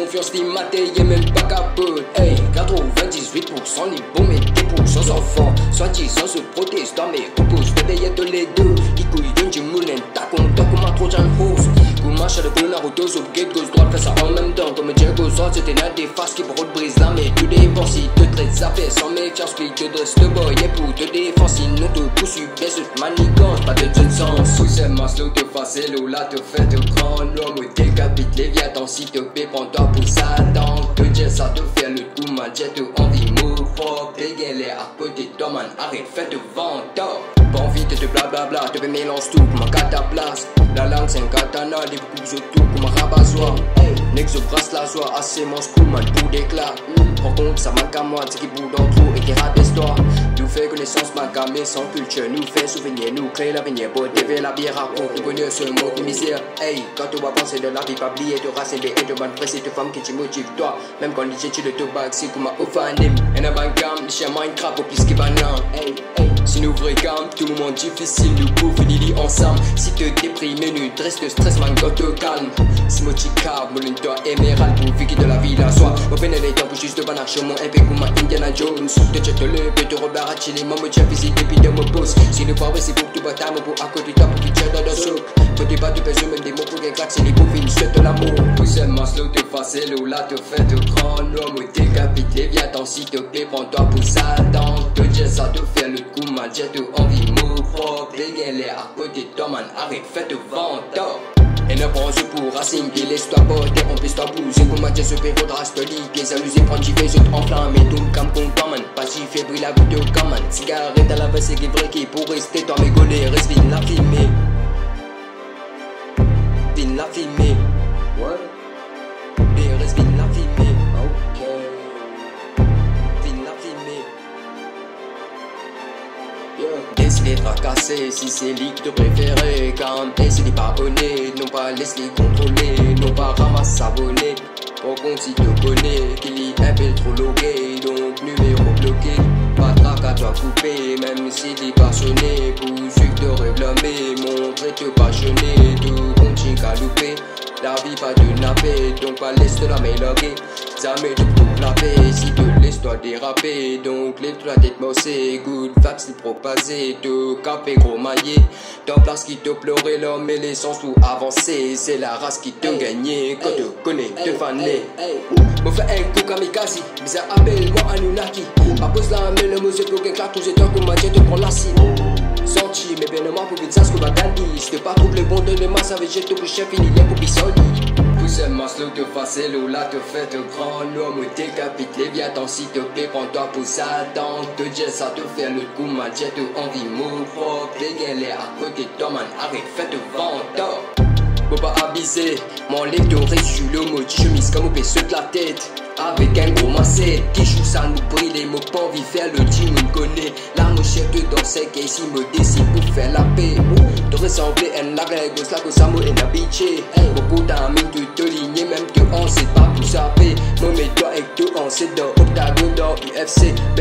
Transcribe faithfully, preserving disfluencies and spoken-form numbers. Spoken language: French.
confiance ni maté, y'a même pas capote. Hey, quatre-vingt-dix-huit pour cent les bons mais dix pour cent enfants. Soi-disant se protestant mais oppose de derrière tous les deux. Qui couillonne du moulin, t'as content comme un trojan horse. Marche à le Naruto, sur gate, gauche, droite, fais ça en même temps. Comme Diego sort, c'était là des faces qui brûlent, brise la mais tout dépend si te traites affaires sans méfiance, puis te dresse le boy et pour te défendre, sinon te poursuit bien cette manigance, pas de toute sens. Poussez Maslow, te facile ou là te fait te prendre l'homme, décapite les viatans, si te paie, prends-toi pour Satan. Te dire ça te fait le coup, man, j'ai te envie, move propre, dégainer à côté de toi, man, arrête, fais te vendre. Pas envie de te blablabla, te mélange tout comme un cataplasme. La langue c'est un katana, les coups autour comme un rabat-joie. Nex se brasse la joie, assez mon screw man pour d'éclat. Par contre ça manque à moi, c'est qui bout dans trop et qui rabaisse-toi. Nous fait connaissance, manque mais sans culture. Nous fait souvenir, nous crée l'avenir. Pour T V la bière raconte, nous connaissons ce mot de misère. Hey, quand tu vas penser de la vie, pas oublier de rassembler et de bonnes presses, de femmes qui te motivent toi. Même quand les tu le tobac, c'est comme un offendim. Et un bankam, les chiens Minecraft au plus qui banane. Hey, hey. Si nous vrai calme, tout moment difficile, nous pouvons finir ensemble. Si te déprime, nous dresse le stress, man, quand te calme. Si moi t'y câble, mon toi émerald pour vivre de la vie la soie. Au pénal les temps pour juste de banach, mon épée comme Indiana Jones. Te check le peu, te rebarre à chiller, maman tiens visite et puis de me pose. Si le poivre c'est pour tout bâtard, pour à côté de toi pour qu'il tire dans le souk. Toi tu vas te faire même des mots pour qu'un claque, c'est les bovines, souhaite de l'amour. Poussez Maslow, te facile ou là te fait te prendre l'homme, décapite les viatans, si te plaît, prends-toi pour Satan. Te dire ça te fait le coup, man, j'ai te envie, move propre, dégainer à côté de toi, man, arrête, fais te vendre. Et ne prends ce pour racine, puis laisse-toi porter, remplisse-toi bouger. Comme Mathieu se fait votre astolie, pieds amusés, prendre j'y fais, je t'enflamme. Et tout comme content, man, pas si fébrile à bout de cam, man. Cigarette à la veste, c'est vrai qui pour rester, toi mes golets, reste vite la fumée. Vite la fumée, ouais. Et reste vite la fumée, ok. Vite la fumée. Laisse-les fracasser si c'est l'île de préféré. Quand laisse-les pas honnêtes, non pas laisse-les contrôler, non pas ramasse savonner. Par contre si te connais, qu'il y a un peu trop logué, donc numéro bloqué. Pas de trac à toi couper, même si t'es passionné. Pour suivre te réclamer, montrer te passionner. Tout continue qu'à louper, la vie pas de napper, donc pas laisse-te la méloguer. Jamais te trouve la paix, si te laisse-toi déraper. Donc lève-toi la tête mossée, good facts c'est propasé. Te capé gros maillé, dans place qui te pleurait l'homme et l'essence pour avancer. C'est la race qui te gagnait, quand te connais, te fané. Me fait un coup kamikaze, bizarre appelle-moi Anunnaki. Ma pose la main, le musée pour qu'un claque, tout j'étais comme Dieu te prend la cible. Senti, mais bien moi pour vite ça ce que va Gandhi. Si te pas trouble le bon de le masse avec j'ai tout pour chef, il y a pour bisoli. Poussez Maslow, te facile ou là te fait te grand l'homme, décapite les viatans, si te plaît, prends-toi pour Satan. Te dire ça te fait le coup, man, j'ai te envie, move propre, dégainer à côté de toi, man, arrête, fais te vendre. Faut pas abuser, mon lectoriste, je suis le mot, chemise comme au P saute la tête. Avec un gros macette, qui joue ça nous brille, les mots pas envie faire le team, on connaît. La mochette dans ses caisses, il me décide pour faire la paix. De ressembler à une lague, gosse la gosse à moi et la bitch. Beaucoup d'amis de te ligner, même que on sait pas pour saper. Moi, mets-toi et que on sait dans Octagon dans U F C.